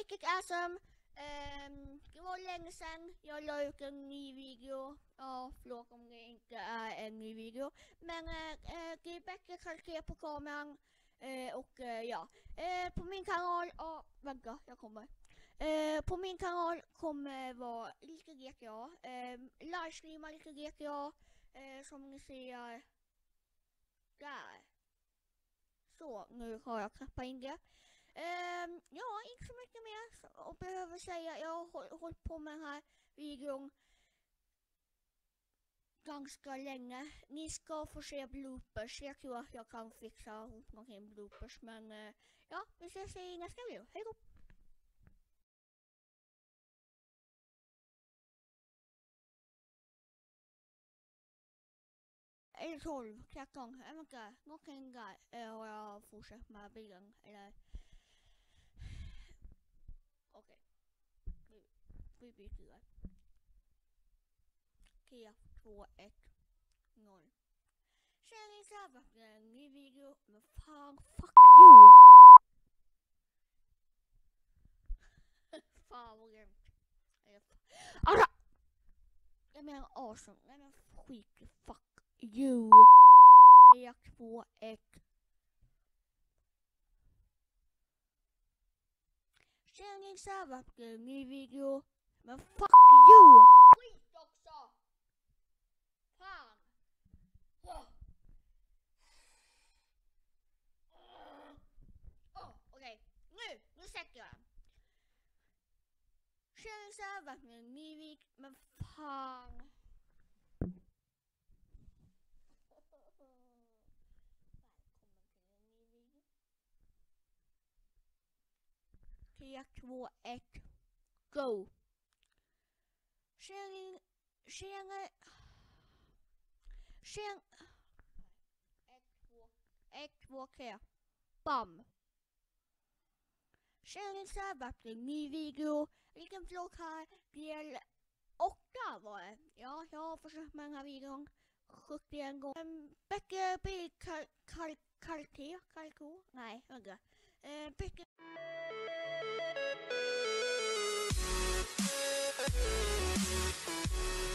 vilket är som det var länge sedan jag la ut en ny video. Ja, förlåt om det inte är en ny video. Men det är bättre kvalitet på kameran. Ja, på min kanal, vänta, jag kommer. På min kanal kommer vara lite GTA. Livestreama lite GTA. Som ni ser där. Så, nu har jag knappat in det. Ja, inte så mycket mer och behöver säga. Jag har hållit på med den här videon ganska länge. Ni ska få se bloopers. Jag tror att jag kan fixa ihop någonting bloopers. Men ja, vi ses i nästa video. Hej då! Eller 12, 13, jag vet inte. Någonting där har jag fortsatt med bilen. Eller... Okej. Vi byter där. 3, 2, 1, 0. Tjena, så här var en ny video. Men fan, fuck you! Fan vad grymt. Alltså! Jag menar awesome. Nej men skit, fuck you. 3, 2, 1. Tjena, så här var en ny video. Men fuck you! Skit också! Fan! Okej, nu sätter jag. Tjena, så här var en ny video. Men fan! Välkommen till en ny video. 3, 2, 1, go! Tjena... 1, 2, 3. Bam! Tjena, så här var en ny video. Vilken vlogg här? Del 8 var det. Ja, jag har försökt med den här videon 71 gånger. Bättre bildkvalitet. Nej, vänta. Bättre...